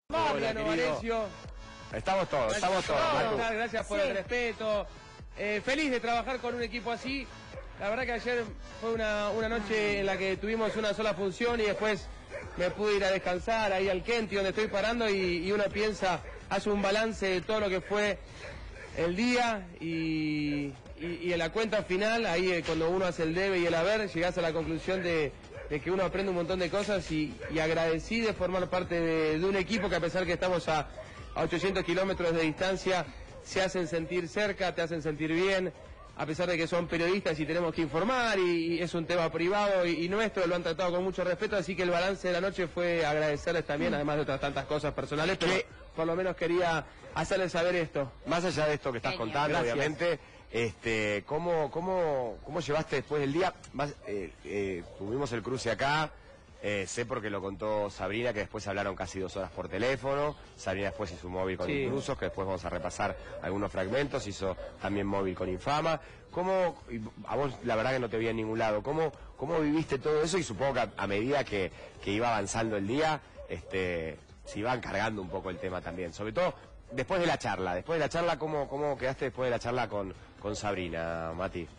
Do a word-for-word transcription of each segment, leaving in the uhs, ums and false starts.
Mariano, Valerio. Estamos todos, Gracias estamos todos. por, Marco. gracias por Sí. el respeto. Eh, feliz de trabajar con un equipo así. La verdad que ayer fue una, una noche en la que tuvimos una sola función y después me pude ir a descansar ahí al Kenti donde estoy parando y, y uno piensa, hace un balance de todo lo que fue el día y, y, y en la cuenta final, ahí eh, cuando uno hace el debe y el haber, llegás a la conclusión de, de que uno aprende un montón de cosas y, y agradecí de formar parte de, de un equipo que a pesar que estamos a, a ochocientos kilómetros de distancia, se hacen sentir cerca, te hacen sentir bien, a pesar de que son periodistas y tenemos que informar y, y es un tema privado y, y nuestro, lo han tratado con mucho respeto, así que el balance de la noche fue agradecerles también, además de otras tantas cosas personales, pero Que- por lo menos quería hacerles saber esto. Más allá de esto que estás Genio. contando, Gracias. obviamente, este, ¿cómo, cómo, ¿cómo llevaste después del día? Más, eh, eh, tuvimos el cruce acá, eh, sé porque lo contó Sabrina, que después hablaron casi dos horas por teléfono. Sabrina después hizo un móvil con Sí. Intrusos, que después vamos a repasar algunos fragmentos, hizo también móvil con Infama. ¿Cómo, y a vos la verdad que no te vi en ningún lado, ¿cómo, cómo viviste todo eso? Y supongo que a, a medida que, que iba avanzando el día, este, se iba cargando un poco el tema también, sobre todo después de la charla. Después de la charla, ¿cómo, cómo quedaste después de la charla con, con Sabrina, Mati?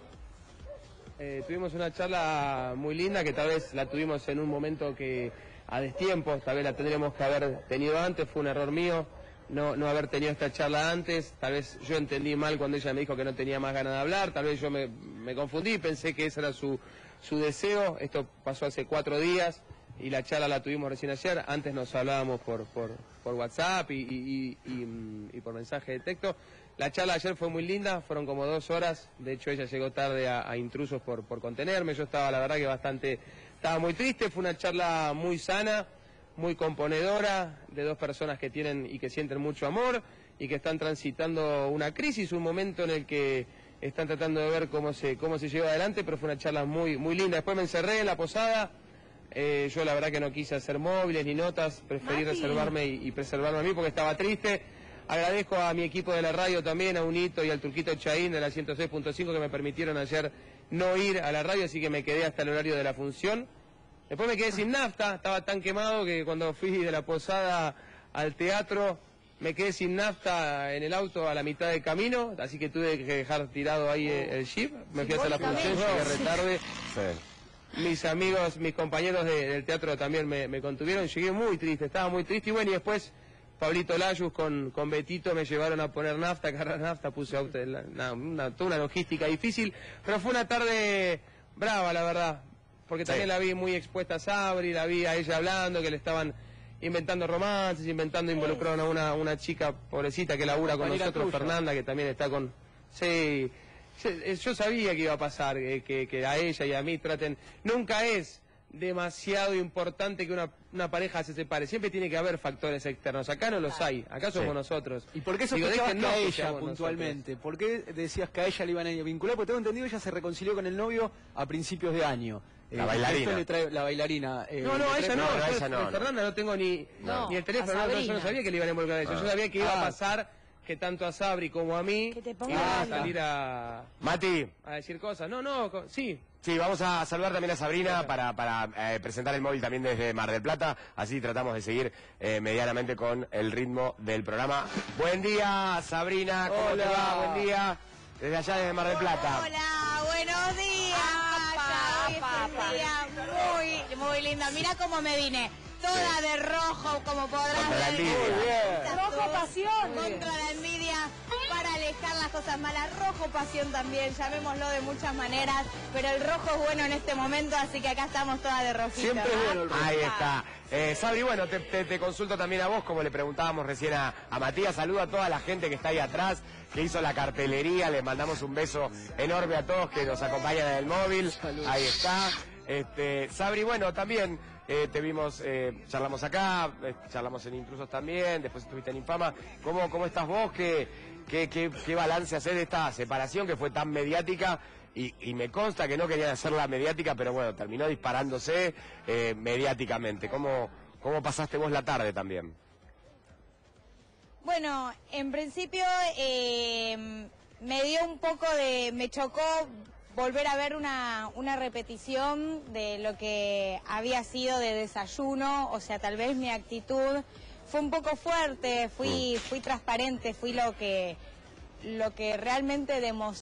Eh, tuvimos una charla muy linda que tal vez la tuvimos en un momento que a destiempo, tal vez la tendríamos que haber tenido antes, fue un error mío no, no haber tenido esta charla antes, tal vez yo entendí mal cuando ella me dijo que no tenía más ganas de hablar, tal vez yo me, me confundí, pensé que ese era su, su deseo, esto pasó hace cuatro días y la charla la tuvimos recién ayer, antes nos hablábamos por, por, por WhatsApp y, y, y, y, y por mensaje de texto. La charla ayer fue muy linda, fueron como dos horas, de hecho ella llegó tarde a, a Intrusos por, por contenerme, yo estaba la verdad que bastante, estaba muy triste, fue una charla muy sana, muy componedora, de dos personas que tienen y que sienten mucho amor y que están transitando una crisis, un momento en el que están tratando de ver cómo se, cómo se lleva adelante, pero fue una charla muy, muy linda. Después me encerré en la posada, eh, yo la verdad que no quise hacer móviles ni notas, preferí Mati. reservarme y, y preservarme a mí porque estaba triste. Agradezco a mi equipo de la radio también, a Unito y al Turquito Chaín de la ciento seis punto cinco que me permitieron ayer no ir a la radio, así que me quedé hasta el horario de la función. Después me quedé sin nafta, estaba tan quemado que cuando fui de la posada al teatro me quedé sin nafta en el auto a la mitad del camino, así que tuve que dejar tirado ahí el, el jeep, me fui a hacer la función, llegué retarde. Sí. Mis amigos, mis compañeros de- del teatro también me, me contuvieron, llegué muy triste, estaba muy triste y bueno, y después Pablito Layus con, con Betito me llevaron a poner nafta, cargar nafta, puse auto, la- una, una, toda una logística difícil, pero fue una tarde brava la verdad, porque también Sí. la vi muy expuesta a Sabri, la vi a ella hablando, que le estaban inventando romances, inventando, involucraron a una, una chica pobrecita que labura con Compañera nosotros, tuya. Fernanda, que también está con... Sí, yo, yo sabía que iba a pasar, que, que, que a ella y a mí traten... Nunca es demasiado importante que una, una pareja se separe, siempre tiene que haber factores externos, acá no los hay, acá somos Sí. nosotros. ¿Y por qué Digo, sospechabas que déjennos a que ella seamos puntualmente? ¿Por qué decías que a ella le iban a vincular? Porque tengo entendido que ella se reconcilió con el novio a principios de año. La Eh, bailarina. esto le trae, la bailarina. eh, No, no, a le ella trae- no, no, yo a de- ella no, de no. Fernanda no tengo ni, No, ni el teléfono, a no, yo no Sabrina. sabía que le iban a involucrar a ella, Ah. yo sabía que iba Ah. a pasar que tanto a Sabri como a mí Que te ponga iban a banda. salir a, Mati, a decir cosas. No, no, co- sí, sí, vamos a saludar también a Sabrina para, para eh, presentar el móvil también desde Mar del Plata, así tratamos de seguir eh, medianamente con el ritmo del programa. Buen día, Sabrina, ¿cómo Hola. te va? Buen día, desde allá desde Mar del Plata. Hola, buenos días. Apa, Hoy es apa, un día muy, muy lindo. Mira cómo me vine. Toda Sí. de rojo, como podrás Contra la ver. envidia. Muy bien. Rojo pasión. Contra la envidia, para alejar las cosas malas. Rojo pasión también, llamémoslo de muchas maneras. Pero el rojo es bueno en este momento, así que acá estamos todas de rojito. Siempre es ¿verdad? bueno el rojo. Ahí está. Eh, Sabri, bueno, te, te- te consulto también a vos, como le preguntábamos recién a, a Matías. Saludo a toda la gente que está ahí atrás, que hizo la cartelería. Les mandamos un beso enorme a todos que nos acompañan en el móvil. Saludos. Ahí está. Este, Sabri, bueno, también eh, te vimos, eh, charlamos acá, eh, charlamos en Intrusos también, después estuviste en Infama. ¿Cómo, cómo estás vos? ¿Qué, qué, qué, qué balance hacer de esta separación que fue tan mediática? Y, y me consta que no querían hacerla mediática, pero bueno, terminó disparándose eh, mediáticamente. ¿Cómo, ¿Cómo pasaste vos la tarde también? Bueno, en principio eh, me dio un poco de... me chocó volver a ver una, una repetición de lo que había sido de desayuno, o sea, tal vez mi actitud fue un poco fuerte, fui, fui transparente, fui lo que, lo que realmente demostré.